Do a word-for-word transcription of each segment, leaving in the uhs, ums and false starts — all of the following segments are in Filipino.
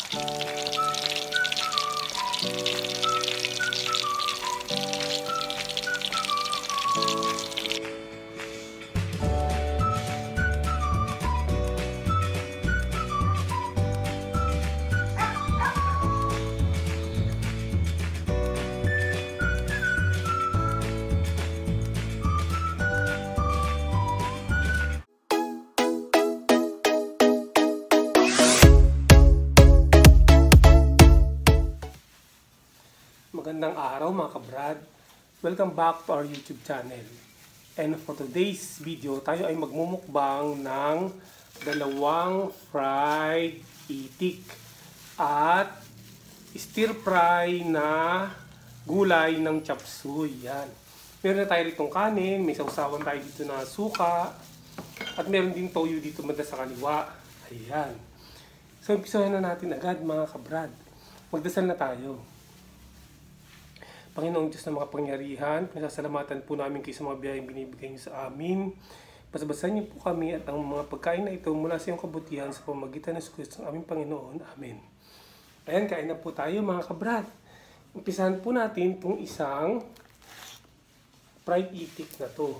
Magandang araw mga kabrad. Welcome back to our YouTube channel. And for today's video, tayo ay magmumukbang ng dalawang fried itik at stir fry na gulay ng chop suey. Yan. Meron na tayo ritong kanin, may sausawan tayo dito na suka, at meron din toyo dito banda sa kaliwa. Ayan. So, umpisahan na natin agad mga kabrad. Magdasal na tayo. Panginoong Diyos na makapangyarihan, pinasasalamatan po namin kayo sa mga biyayang binibigay niyo sa amin. Basabasan niyo po kami at ang mga pagkain na ito mula sa iyong kabutihan sa pamamagitan ng Kristo ng aming Panginoon. Amen. Ayan, kain na po tayo mga kabrad. Umpisahan po natin itong isang fried itik na to.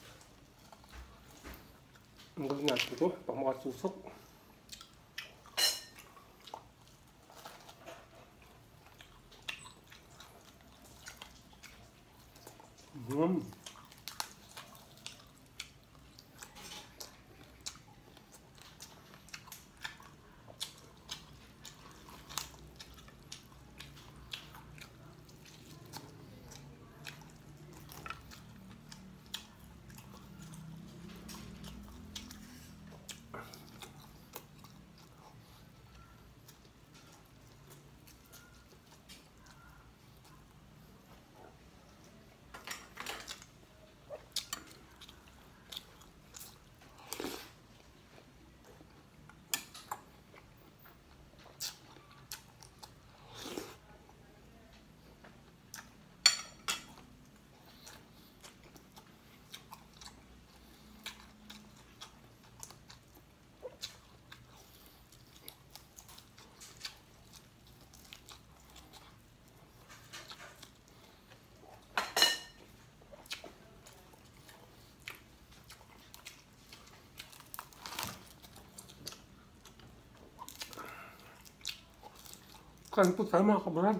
Ang gawin natin ito, pang makasusok. Mm. Kain po tayo mga kabrad.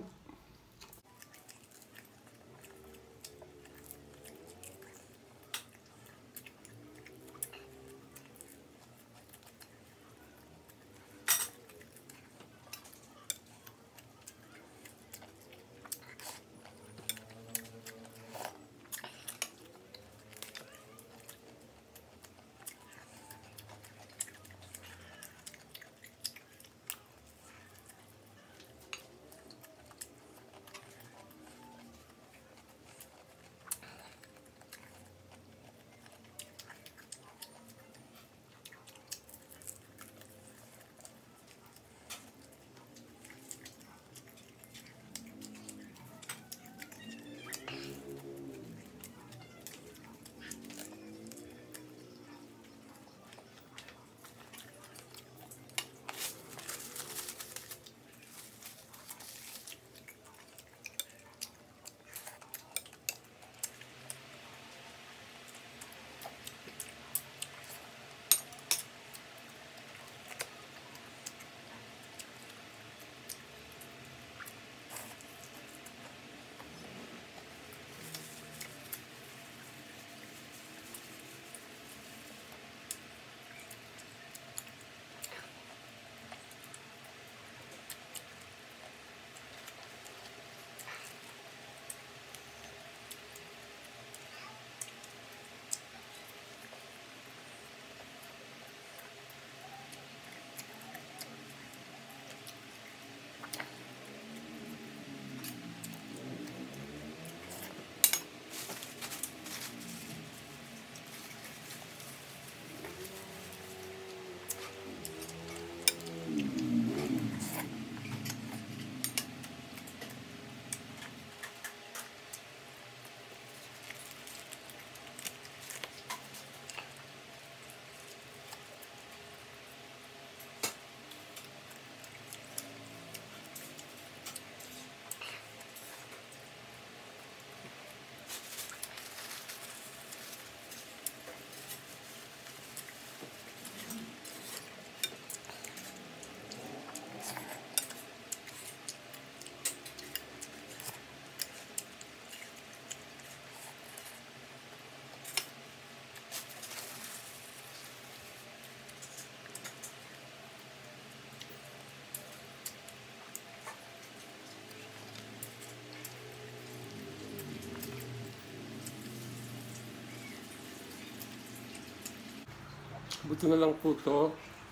Buto na lang po to.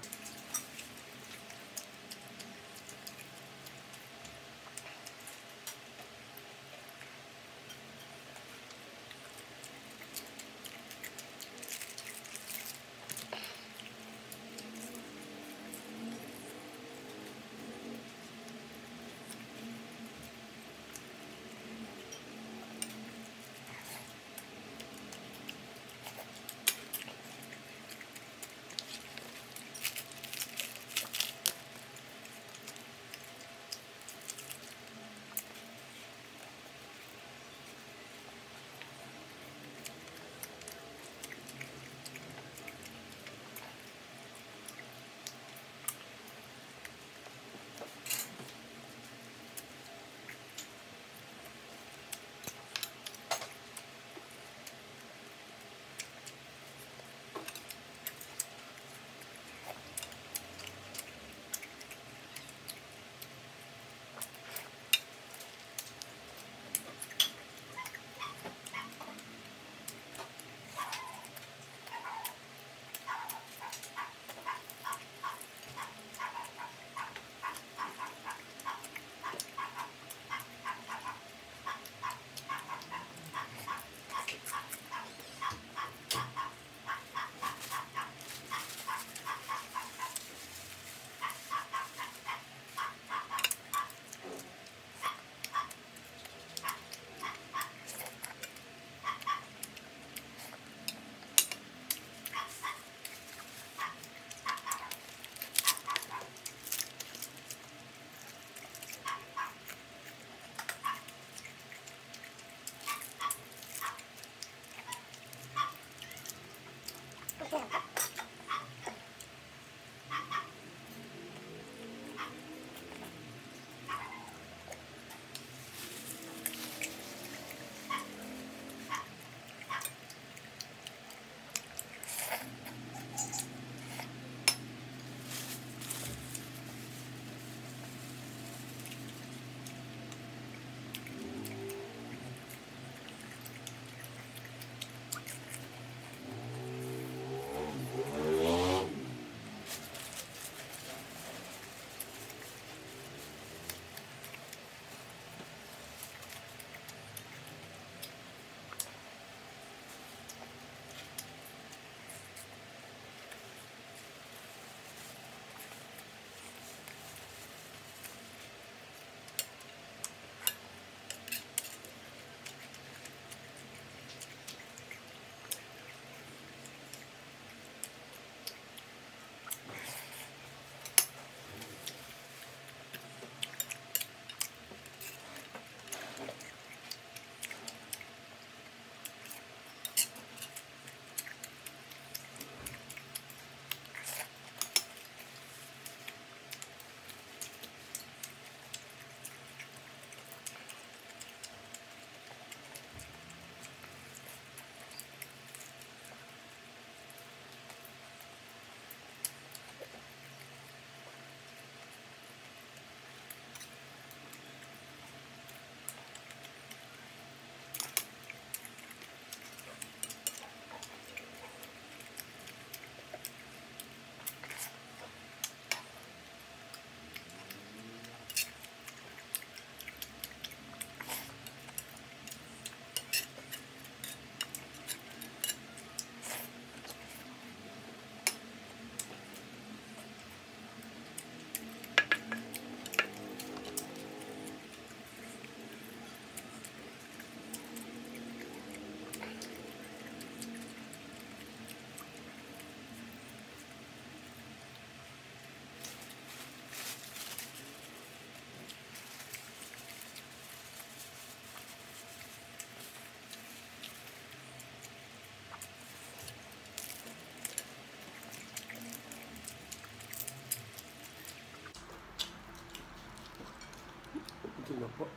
Ito na po.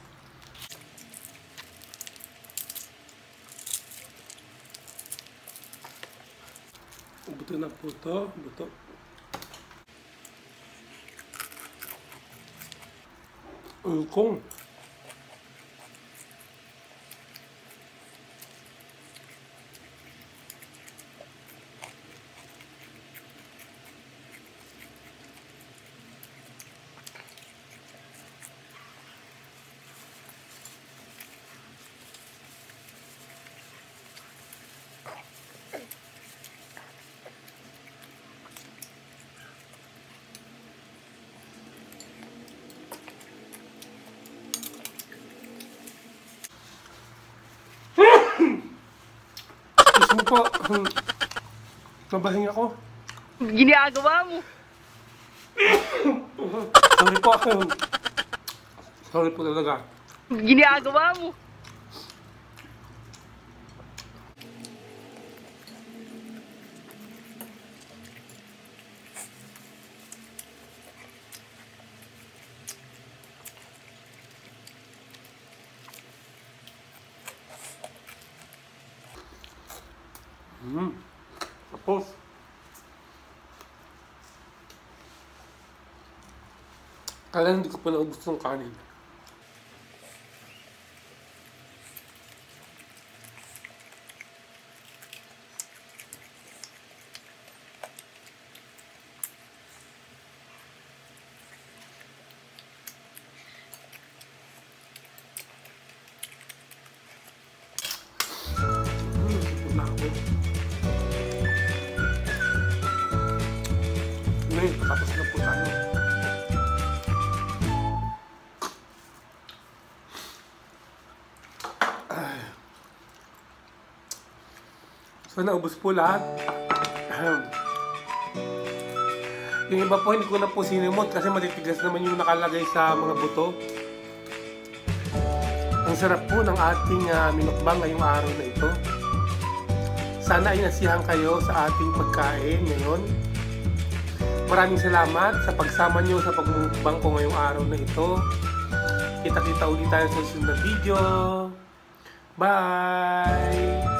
Buto na po ito. Buto. Ungkong. Mabahing ako. Ginagawa mo. Sorry po. Sorry po talaga. Ginagawa mo. Hmm. Tapos, kaya hindi ko pa naubos ng kanin. Hmm, wala ako. Ngayon, tapos na po tayo. Ay. So, naubos po lahat. Yung iba po, hindi ko na po sinimot kasi matitigas naman yung nakalagay sa mga buto. Ang sarap po ng ating uh, minukbang ngayong araw na ito. Sana ay nasiyahan kayo sa ating pagkain ngayon. Maraming salamat sa pagsama nyo sa pagmumukbang ko ngayong araw na ito. Kita-kita ulit tayo sa susunod na video. Bye!